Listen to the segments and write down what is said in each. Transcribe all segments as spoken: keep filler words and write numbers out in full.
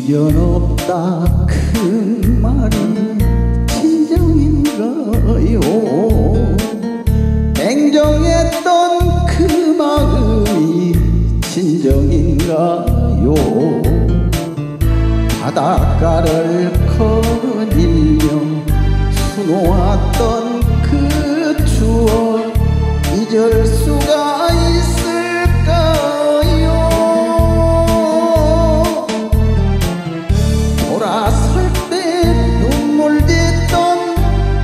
미련 없다 그 말이 진정인가요? 냉정했던 그 마음이 진정인가요? 바닷가를 거닐며 수놓았던 그 추억 잊을 수가 있을까요? 돌아설 때 눈물 짓던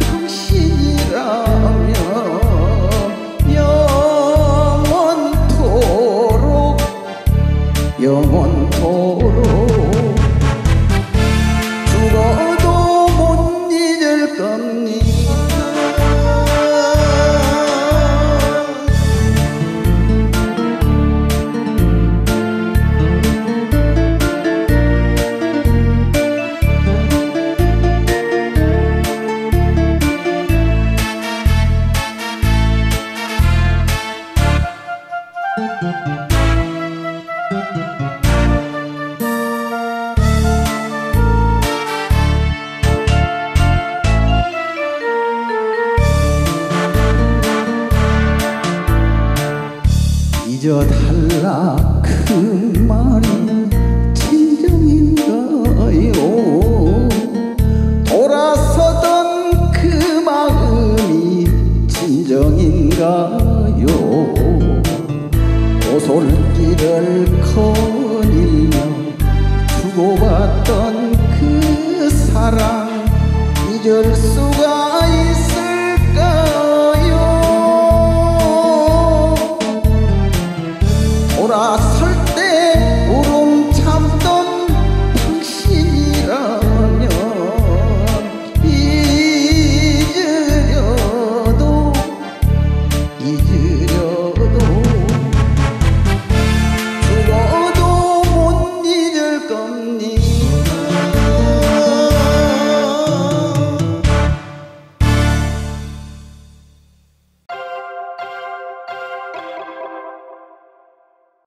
당신이라면 영원토록 영원토록 죽어도 못 잊을 겁니다. 잊어달라 그 말